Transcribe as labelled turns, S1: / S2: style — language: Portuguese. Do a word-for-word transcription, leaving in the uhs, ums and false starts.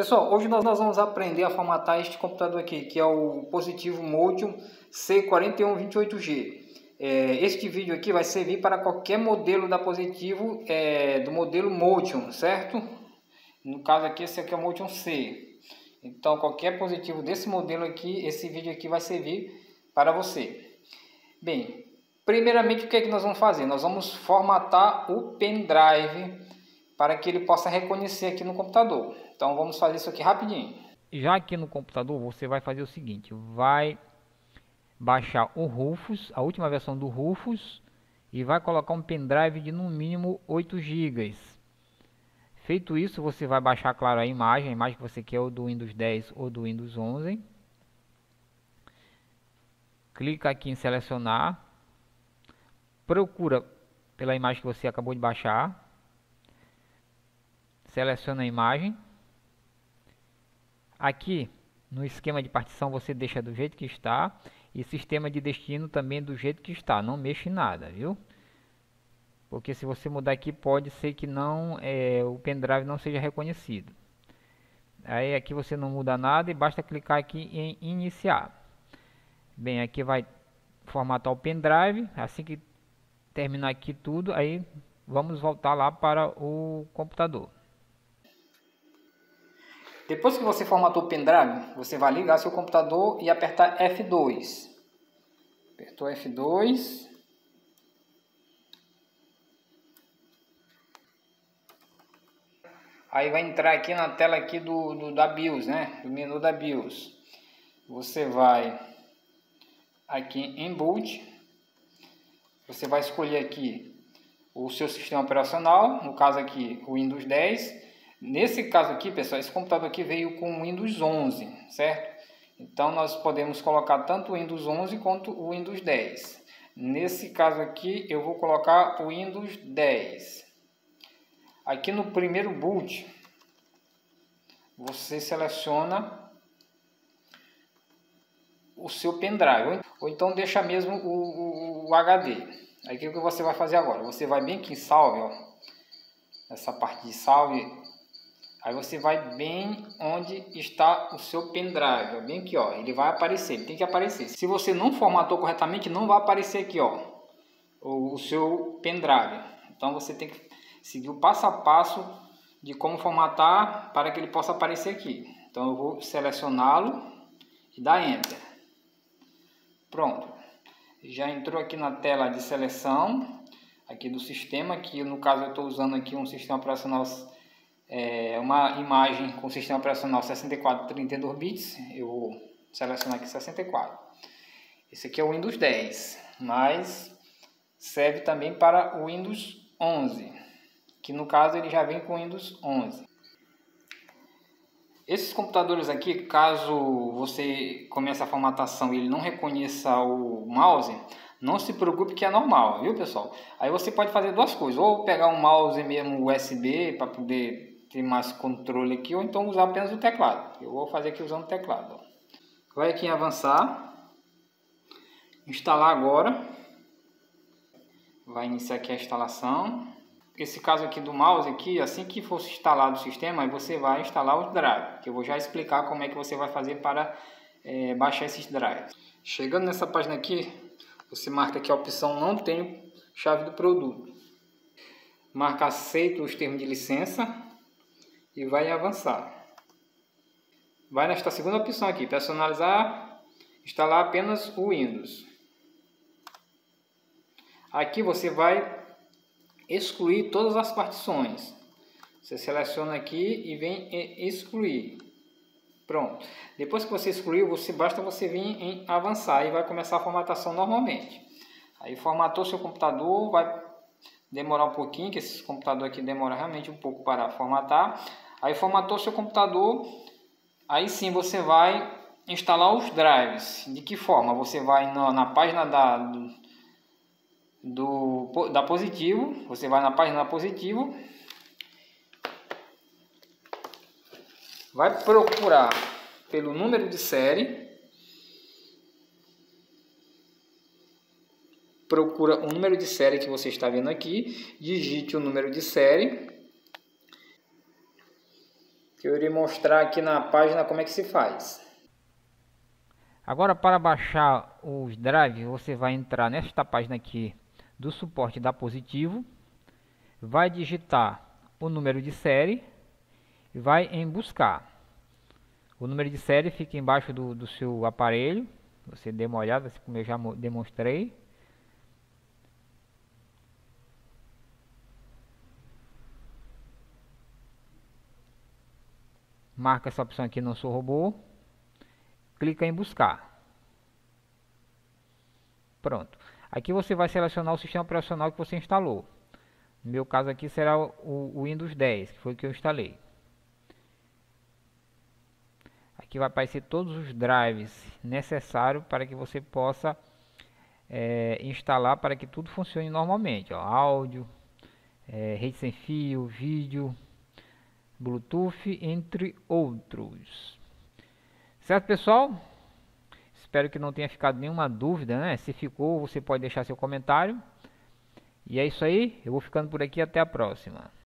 S1: Pessoal, hoje nós, nós vamos aprender a formatar este computador aqui, que é o Positivo Motion C quatro um dois oito G. É, este vídeo aqui vai servir para qualquer modelo da Positivo, é, do modelo Motion, certo? No caso aqui, esse aqui é o Motion C. Então, qualquer Positivo desse modelo aqui, esse vídeo aqui vai servir para você. Bem, primeiramente o que é que nós vamos fazer? Nós vamos formatar o pendrive para que ele possa reconhecer aqui no computador. Então vamos fazer isso aqui rapidinho. Já aqui no computador você vai fazer o seguinte, vai baixar o Rufus, a última versão do Rufus, e vai colocar um pendrive de no mínimo oito gigas. Feito isso, você vai baixar, claro, a imagem, a imagem que você quer, ou do Windows dez ou do Windows onze. Clica aqui em selecionar, procura pela imagem que você acabou de baixar, seleciona a imagem. Aqui no esquema de partição você deixa do jeito que está, e sistema de destino também do jeito que está, não mexe em nada, viu? Porque se você mudar aqui pode ser que não é, o pendrive não seja reconhecido. Aí aqui você não muda nada e basta clicar aqui em iniciar. Bem, aqui vai formatar o pendrive. Assim que terminar aqui tudo, aí vamos voltar lá para o computador. Depois que você formatou o pendrive, você vai ligar seu computador e apertar F dois. Apertou F dois. Aí vai entrar aqui na tela aqui do, do da BIOS, né? Do menu da BIOS. Você vai aqui em Boot. Você vai escolher aqui o seu sistema operacional, no caso aqui o Windows dez. Nesse caso aqui, pessoal, esse computador aqui veio com o Windows onze, certo? Então nós podemos colocar tanto o Windows onze quanto o Windows dez. Nesse caso aqui eu vou colocar o Windows dez. Aqui no primeiro boot, você seleciona o seu pendrive, ou então deixa mesmo o, o, o H D. Aí o que você vai fazer agora? Você vai bem aqui em salve, ó, essa parte de salve. Aí você vai bem onde está o seu pendrive, ó, bem aqui, ó, ele vai aparecer, ele tem que aparecer. Se você não formatou corretamente, não vai aparecer aqui, ó, o, o seu pendrive. Então você tem que seguir o passo a passo de como formatar para que ele possa aparecer aqui. Então eu vou selecioná-lo e dar Enter. Pronto. Já entrou aqui na tela de seleção aqui do sistema, que no caso eu estou usando aqui um sistema operacional, é, uma imagem com sistema operacional sessenta e quatro trinta e dois bits. Eu vou selecionar aqui sessenta e quatro. Esse aqui é o Windows dez, mas serve também para o Windows onze, que no caso ele já vem com o Windows onze. Esses computadores aqui, caso você comece a formatação e ele não reconheça o mouse, não se preocupe que é normal, viu pessoal? Aí você pode fazer duas coisas, ou pegar um mouse mesmo U S B para poder ter mais controle aqui, ou então usar apenas o teclado. Eu vou fazer aqui usando o teclado. Vai aqui em avançar, instalar agora, vai iniciar aqui a instalação. Esse caso aqui do mouse aqui, assim que for instalado o sistema, aí você vai instalar os drives, que eu vou já explicar como é que você vai fazer para é, baixar esses drives. Chegando nessa página aqui, você marca aqui a opção não tenho chave do produto. Marca aceito os termos de licença e vai avançar. Vai nesta segunda opção aqui, personalizar, instalar apenas o Windows. Aqui você vai excluir todas as partições. Você seleciona aqui e vem em excluir. Pronto. Depois que você excluiu, você basta você vir em avançar e vai começar a formatação normalmente. Aí formatou seu computador, vai demorar um pouquinho, que esse computador aqui demora realmente um pouco para formatar. Aí formatou seu computador, aí sim você vai instalar os drives. De que forma? Você vai na, na página da do, Do, da Positivo, você vai na página da Positivo, vai procurar pelo número de série, procura o número de série que você está vendo aqui, digite o número de série, que eu irei mostrar aqui na página como é que se faz. Agora, para baixar os drives, você vai entrar nesta página aqui do suporte da Positivo, vai digitar o número de série e vai em buscar. O número de série fica embaixo do, do seu aparelho, você dê uma olhada, assim como eu já demonstrei. Marca essa opção aqui, não sou robô. Clica em buscar. Pronto. Aqui você vai selecionar o sistema operacional que você instalou. No meu caso aqui será o, o Windows dez, que foi o que eu instalei. Aqui vai aparecer todos os drives necessários para que você possa é, instalar para que tudo funcione normalmente. Ó, áudio, é, rede sem fio, vídeo, Bluetooth, entre outros. Certo, pessoal? Espero que não tenha ficado nenhuma dúvida, né? Se ficou, você pode deixar seu comentário. E é isso aí, eu vou ficando por aqui, até a próxima.